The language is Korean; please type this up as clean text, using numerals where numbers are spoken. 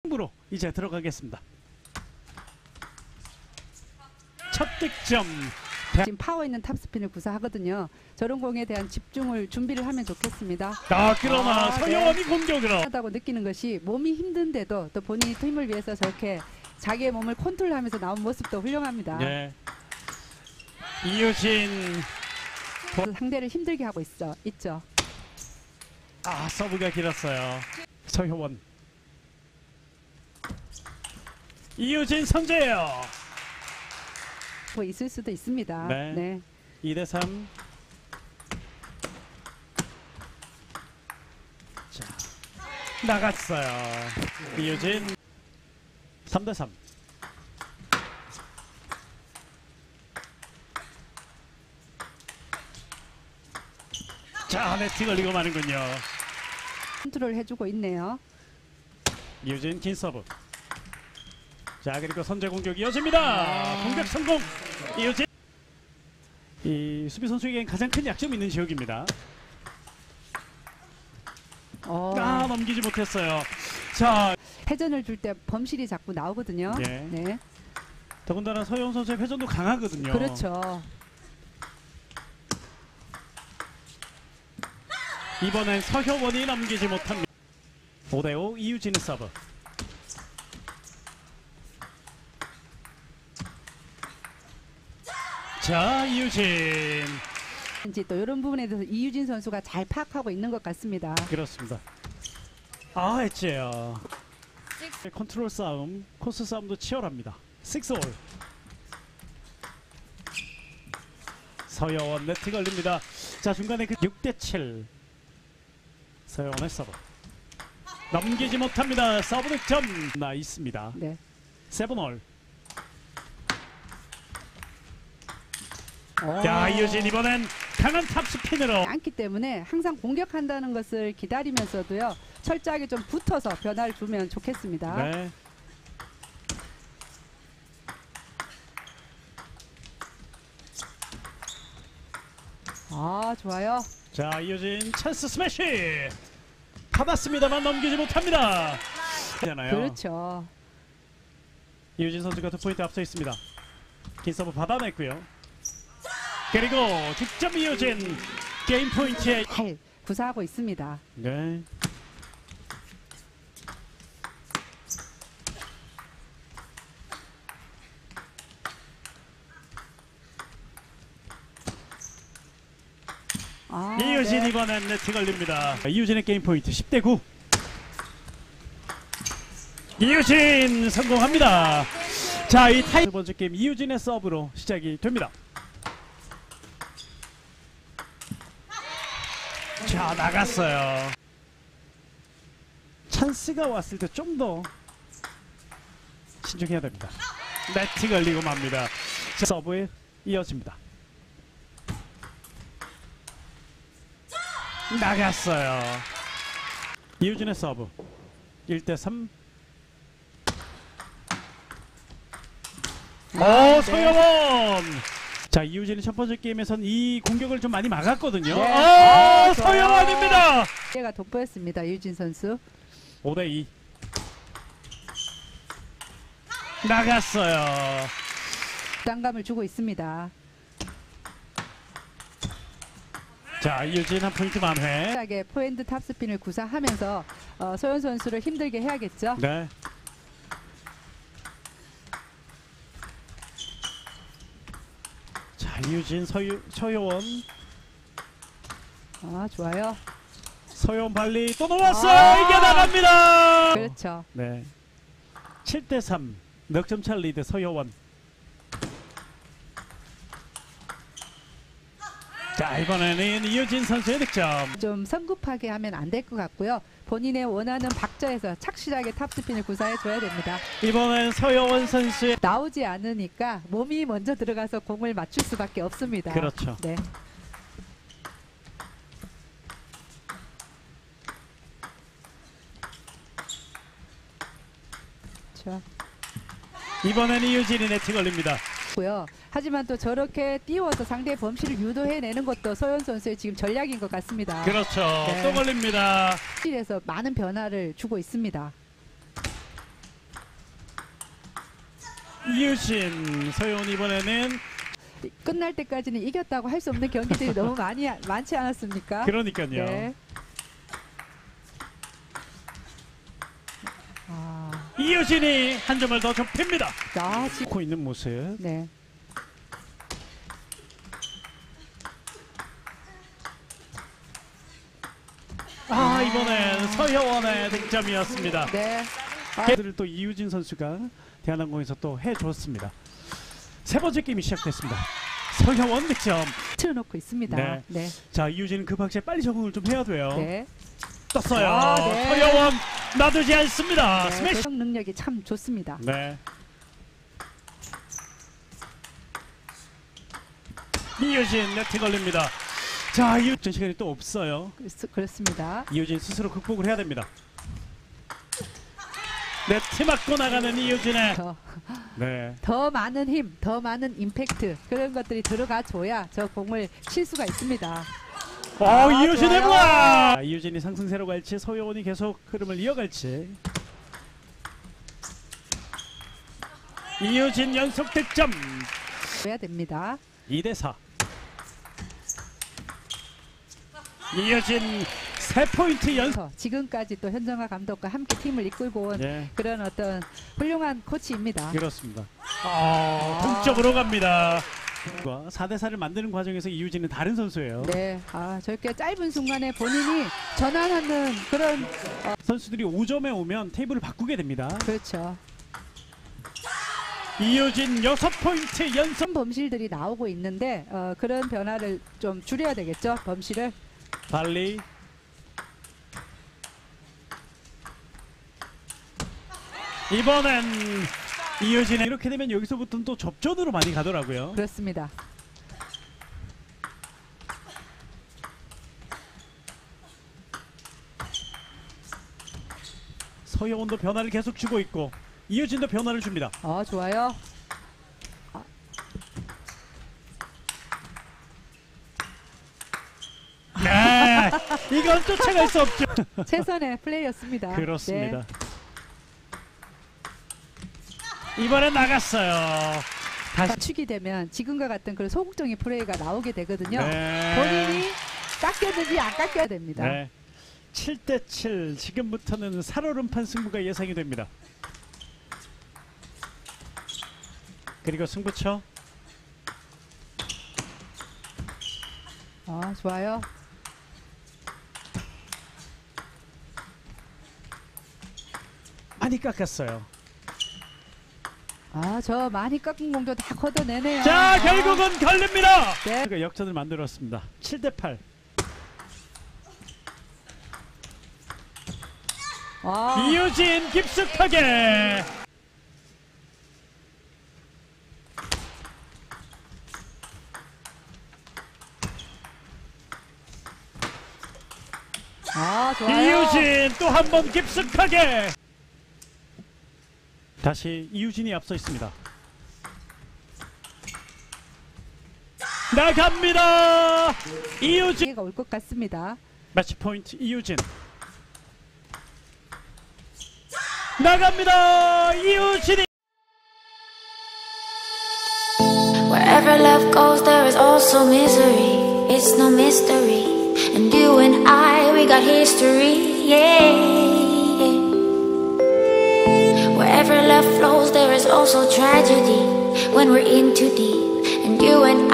으로 이제 들어가겠습니다. 첫 득점. 지금 파워 있는 탑스핀을 구사하거든요. 저런 공에 대한 집중을 준비를 하면 좋겠습니다. 그러나 서영원이 공격으로 하다고 느끼는 것이 몸이 힘든데도 또 본인이 팀을 위해서 저렇게 자기의 몸을 컨트롤하면서 나온 모습도 훌륭합니다. 네. 이유진 상대를 힘들게 하고 있죠. 서브가 길었어요. 서효원 이유진 선제예요. 뭐 있을 수도 있습니다. 네. 2대3. 자, 나갔어요. 이유진 3대3. 자, 네트 걸리고 마는군요. 컨트롤 해주고 있네요. 이유진 긴 서브. 자, 그리고 선제 공격 이어집니다. 공격 성공. 이유진. 이 수비 선수에겐 가장 큰 약점이 있는 지역입니다. 넘기지 못했어요. 자, 회전을 줄 때 범실이 자꾸 나오거든요. 네. 더군다나 서영 선수의 회전도 강하거든요. 그렇죠. 이번엔 서효원이 넘기지 못합니다. 5대5 이유진의 서브. 자, 이유진. 또 이런 부분에 대해서 이유진 선수가 잘 파악하고 있는 것 같습니다. 그렇습니다. 엣지예요. 컨트롤 싸움, 코스 싸움도 치열합니다. 6올. 서여원 네트 걸립니다. 자, 중간에 6대7. 서여원의 서브. 넘기지 못합니다. 서브 득점 나 있습니다. 네. 7올. 자, 이유진 이번엔 강한 탑스핀으로 않기 때문에 항상 공격한다는 것을 기다리면서도요, 철저하게 좀 붙어서 변화를 주면 좋겠습니다. 네. 좋아요. 자, 이유진 찬스 스매시 받았습니다만 넘기지 못합니다. 그렇죠. 이유진 선수가 2포인트 앞서 있습니다. 긴 서브 받아냈고요. 그리고 득점 이유진 게임 포인트에 잘 구사하고 있습니다. 네. 이유진 네. 이번엔 네트 걸립니다. 이유진의 게임 포인트 10대9. 이유진 성공합니다. 자, 이 타이 두 번째 게임 이유진의 서브로 시작이 됩니다. 자, 나갔어요. 찬스가 왔을 때 좀 더 신중해야 됩니다. 네트 걸리고 맙니다. 자, 서브에 이어집니다. 나갔어요. 이유진의 서브 1대3. 서영원. 자, 이유진이 첫 번째 게임에선 이 공격을 좀 많이 막았거든요. 네. 서영원입니다. 얘가 돋보였습니다. 이유진 선수. 5대2. 나갔어요. 부담감을 주고 있습니다. 자, 이유진 한 포인트 만회. 확실하게 포핸드 탑스핀을 구사하면서 소연 선수를 힘들게 해야겠죠. 네. 자, 이유진 서효원. 좋아요. 서효원 발리 또 넘었어요. 이게 나갑니다. 그렇죠. 네. 7대3 넉 점 차 리드 서효원. 자, 이번에는 이유진 선수의 득점. 좀 성급하게 하면 안 될 것 같고요. 본인의 원하는 박자에서 착실하게 탑스핀을 구사해 줘야 됩니다. 이번엔 서효원 선수의 나오지 않으니까 몸이 먼저 들어가서 공을 맞출 수밖에 없습니다. 그렇죠. 네. 그렇죠. 이번엔 이유진이 네트 걸립니다. 고요. 하지만 또 저렇게 띄워서 상대의 범실을 유도해내는 것도 소연 선수의 지금 전략인 것 같습니다. 그렇죠. 네. 또 걸립니다. 실에서 많은 변화를 주고 있습니다. 이유진, 서효원 이번에는 끝날 때까지는 이겼다고 할 수 없는 경기들이 너무 많지 않았습니까? 그러니까요. 네. 아, 이유진이 한 점을 더 좁힙니다. 지금 고 있는 모습. 네. 이번엔 서효원의 득점이었습니다. 네. 걔들을 또 이유진 선수가 대한항공에서 또 해줬습니다. 세 번째 게임이 시작됐습니다. 서효원 득점. 틀어놓고 있습니다. 네. 네. 자, 이유진은 그 박스에 빨리 적응을 좀 해야 돼요. 네. 떴어요. 네. 서효원 놔두지 않습니다. 네. 스매시. 적응 능력이 참 좋습니다. 네. 이유진 네트 걸립니다. 자, 이유진 시간이 또 없어요. 그렇습니다. 이유진 스스로 극복을 해야 됩니다. 네트 맞고 나가는 이유진의 네. 더 많은 힘, 더 많은 임팩트 그런 것들이 들어가 줘야 저 공을 칠 수가 있습니다. 이유진의 좋아요. 블락! 이유진이 상승세로 갈지 서효원이 계속 흐름을 이어갈지. 이유진 연속 득점. 해야 됩니다. 2대4. 이유진 3포인트 연속. 지금까지 또 현정화 감독과 함께 팀을 이끌고 온 네, 그런 어떤 훌륭한 코치입니다. 그렇습니다. 동점으로 갑니다. 4대4를 만드는 과정에서 이유진은 다른 선수예요. 네, 저렇게 짧은 순간에 본인이 전환하는 그런 선수들이 5점에 오면 테이블을 바꾸게 됩니다. 그렇죠. 이유진 6포인트 연속. 범실들이 나오고 있는데 그런 변화를 좀 줄여야 되겠죠. 범실을. 발리. 이번엔 이유진이 이렇게 되면 여기서부터는 또 접전으로 많이 가더라고요. 그렇습니다. 서효원도 변화를 계속 주고 있고 이유진도 변화를 줍니다. 좋아요. 네, 이건 쫓아갈 수 없죠. 최선의 플레이였습니다. 그렇습니다. 네. 이번엔 나갔어요. 다시. 축이 되면 지금과 같은 그런 소극적인 플레이가 나오게 되거든요. 네. 본인이 깎였는지 안 깎여야 됩니다. 네. 7대7. 지금부터는 살얼음판 승부가 예상이 됩니다. 그리고 승부처. 좋아요. 많이 깎았어요. 저 많이 깎은 공도 다 걷어내네요. 자, 결국은 걸립니다. 네. 그 역전을 만들었습니다. 7대8. 이유진 깊숙하게. 좋아요. 이유진 또 한 번 깊숙하게. 다시 이유진이 앞서 있습니다. 나갑니다. 이유진. 올 것 같습니다. 매치 포인트 이유진. 나갑니다. 이유진이. Wherever love goes, there is also misery. It's no mystery. And you and I, we got history. Yeah. Wherever love flows, there is also tragedy. When we're in too deep. And you and